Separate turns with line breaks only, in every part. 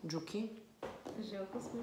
De o quê?
Jogos.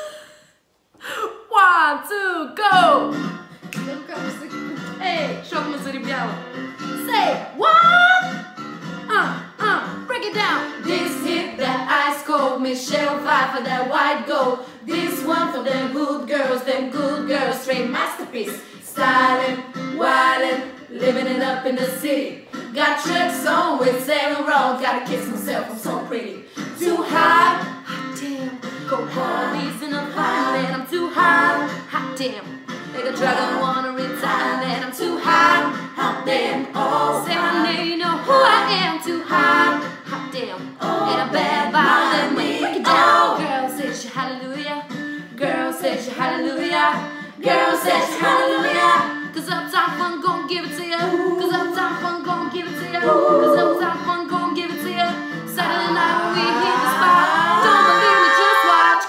1, 2, go!
Eu nunca consegui.
Hey, show me cerebral. Say what? Break it down. This hit that ice cold Michelle Pfeiffer, that white gold. This one for them good girls, straight masterpiece. Styling, wildin', living it up in the city. Got tricks on with Saint Laurent. Gotta kiss myself, I'm so pretty. Too hot, hot damn. Go police in a fire, man, I'm too hot, hot damn. Like a dragon wanna retire, man, I'm too hot, hot damn. Oh, say my name, you know who I am. Too hot, hot damn. Ain't a bad vibe, let me break it down. Girl, say she hallelujah. Girl, say she hallelujah. Girl, say she hallelujah. Cause Uptown Funk gon' give it to ya. Cause Uptown Funk gon' give it to ya. Cause Uptown Funk gon' give it to ya. Saturday night when we hit the spot. Don't believe me, just watch.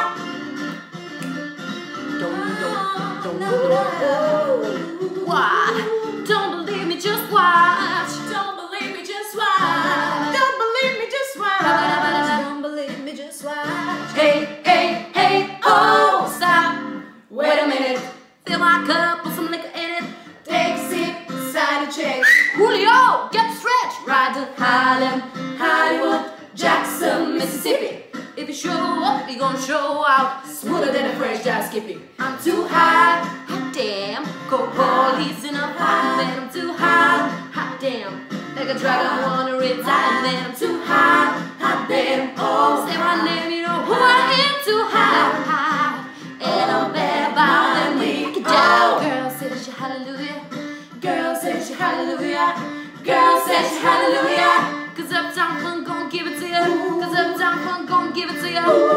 Why? Don't believe me, just watch. Don't believe me, just watch. Don't believe me, just watch.
Don't believe me, just watch.
Hey, hey, hey, oh, stop. Wait a minute. Fill my cup, put some liquor in it. Take a sip, sign a check. Julio, get the stretch. Ride to Harlem, Hollywood, Jackson, Mississippi. If you show up, you gon' show out. Smoother than a fresh jazz skippy. I'm too hot, hot damn. Go police in a fire, man, I'm too hot, hot damn. Like a dragon wanna retire, man, I'm too hot, hot damn. Oh, say my name, you know who I am. Too hot, hot. And I'm bad about them, we can down. Girl, say she hallelujah. Girl, say she hallelujah. Girl, say she hallelujah. Cause Uptown Funk gon' give it to ya. Cause Uptown Funk gon' give it to ya.